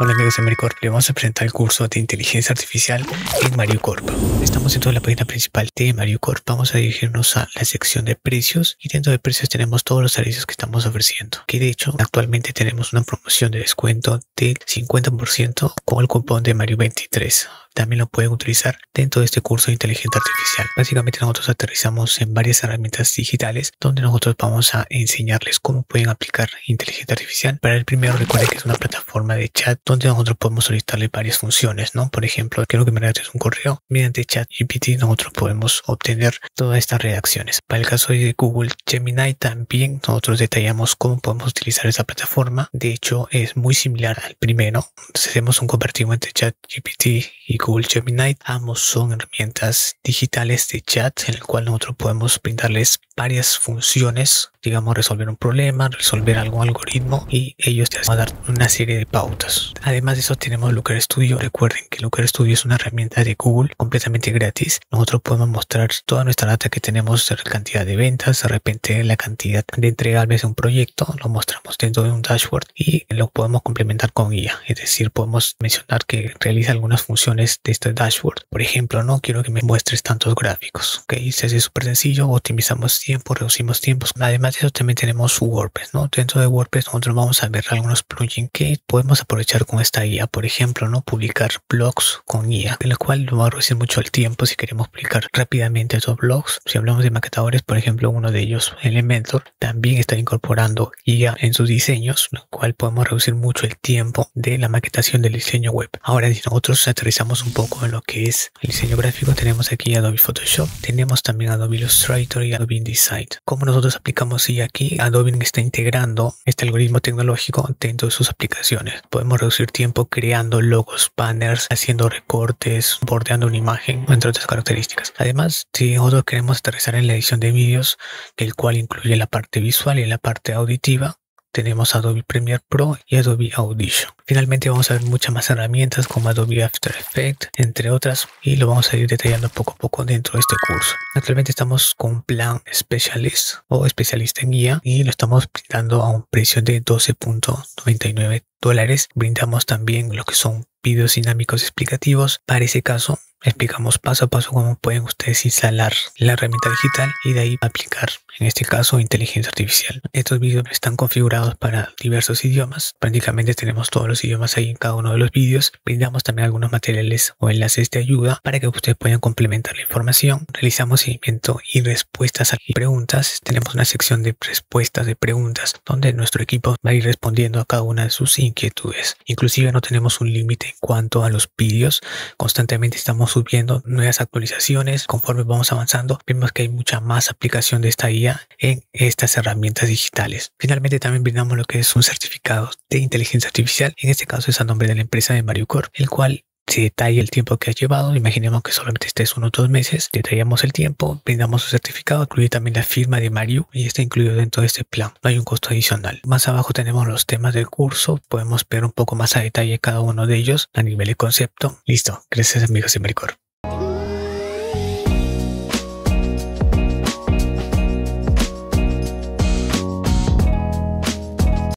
Hola amigos de MariCorp, le vamos a presentar el curso de inteligencia artificial en MariCorp. Estamos dentro de la página principal de MariCorp. Vamos a dirigirnos a la sección de precios y dentro de precios tenemos todos los servicios que estamos ofreciendo. Que de hecho actualmente tenemos una promoción de descuento del 50% con el cupón de Mario23. También lo pueden utilizar dentro de este curso de inteligencia artificial. Básicamente nosotros aterrizamos en varias herramientas digitales donde nosotros vamos a enseñarles cómo pueden aplicar inteligencia artificial. Para el primero, recuerden que es una plataforma de chat donde nosotros podemos solicitarle varias funciones, ¿no? Por ejemplo, quiero que me redactes un correo. Mediante ChatGPT nosotros podemos obtener todas estas redacciones. Para el caso de Google Gemini también nosotros detallamos cómo podemos utilizar esa plataforma. De hecho, es muy similar al primero. Entonces, hacemos un comparativo entre ChatGPT y Google Gemini. Ambos son herramientas digitales de chat en el cual nosotros podemos brindarles varias funciones, digamos resolver un problema, resolver algún algoritmo y ellos te van a dar una serie de pautas. Además de eso tenemos Looker Studio. Recuerden que Looker Studio es una herramienta de Google completamente gratis. Nosotros podemos mostrar toda nuestra data que tenemos de la cantidad de ventas, de repente la cantidad de entregables de un proyecto, lo mostramos dentro de un dashboard y lo podemos complementar con IA. Es decir, podemos mencionar que realiza algunas funciones de este dashboard. Por ejemplo, no quiero que me muestres tantos gráficos. Ok, se hace súper sencillo, optimizamos tiempo, reducimos tiempos. Además de eso también tenemos WordPress, ¿no? Dentro de WordPress nosotros vamos a ver algunos plugins que podemos aprovechar con esta IA. Por ejemplo, ¿no? Publicar blogs con IA, en lo cual nos va a reducir mucho el tiempo si queremos publicar rápidamente esos blogs. Si hablamos de maquetadores, por ejemplo, uno de ellos, Elementor, también está incorporando IA en sus diseños, lo cual podemos reducir mucho el tiempo de la maquetación del diseño web. Ahora, si nosotros aterrizamos un poco en lo que es el diseño gráfico, tenemos aquí Adobe Photoshop, tenemos también Adobe Illustrator y Adobe InDesign. Como nosotros aplicamos IA aquí, Adobe está integrando este algoritmo tecnológico dentro de sus aplicaciones. Podemos reducir tiempo creando logos, banners, haciendo recortes, bordeando una imagen, entre otras características. Además, si nosotros queremos aterrizar en la edición de vídeos, el cual incluye la parte visual y la parte auditiva, tenemos Adobe Premiere Pro y Adobe Audition. Finalmente vamos a ver muchas más herramientas como Adobe After Effects, entre otras, y lo vamos a ir detallando poco a poco dentro de este curso. Actualmente estamos con un plan Specialist o especialista en guía y lo estamos brindando a un precio de $12.99. Brindamos también lo que son videos dinámicos explicativos. Para ese caso, explicamos paso a paso cómo pueden ustedes instalar la herramienta digital y de ahí aplicar, en este caso, inteligencia artificial. Estos vídeos están configurados para diversos idiomas. Prácticamente tenemos todos los idiomas ahí en cada uno de los vídeos. Brindamos también algunos materiales o enlaces de ayuda para que ustedes puedan complementar la información. Realizamos seguimiento y respuestas a preguntas. Tenemos una sección de respuestas de preguntas donde nuestro equipo va a ir respondiendo a cada una de sus inquietudes. Inclusive no tenemos un límite en cuanto a los vídeos. Constantemente estamos subiendo nuevas actualizaciones. Conforme vamos avanzando, vemos que hay mucha más aplicación de esta IA en estas herramientas digitales. Finalmente también brindamos lo que es un certificado de inteligencia artificial. En este caso es a nombre de la empresa de MariCorp, el cual se detalla el tiempo que ha llevado. Imaginemos que solamente estés 1 o 2 meses. Detallamos el tiempo, brindamos su certificado, incluye también la firma de Mario y está incluido dentro de este plan. No hay un costo adicional. Más abajo tenemos los temas del curso. Podemos ver un poco más a detalle cada uno de ellos a nivel de concepto. Listo. Gracias amigos de MariCorp.